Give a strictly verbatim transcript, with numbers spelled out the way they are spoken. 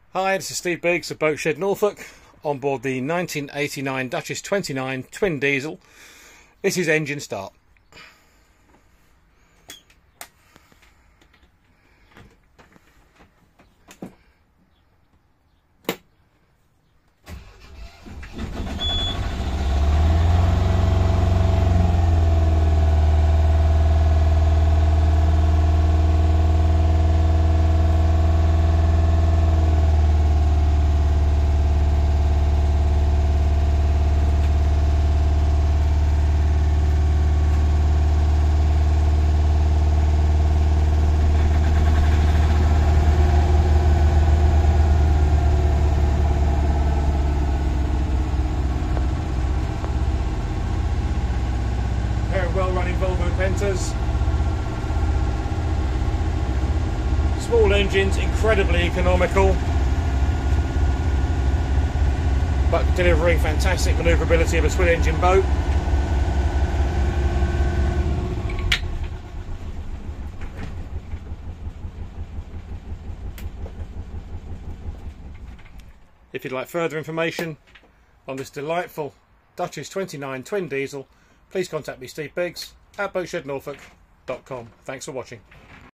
Hi, this is Steve Biggs of Boatshed, Norfolk, on board the nineteen eighty-nine Duchess twenty-nine twin diesel. This is engine start. Well running Volvo Pentas. Small engines, incredibly economical, but delivering fantastic manoeuvrability of a twin engine boat. If you'd like further information on this delightful Duchess twenty-nine twin diesel, please contact me, Steve Biggs, at boatshed norfolk dot com. Thanks for watching.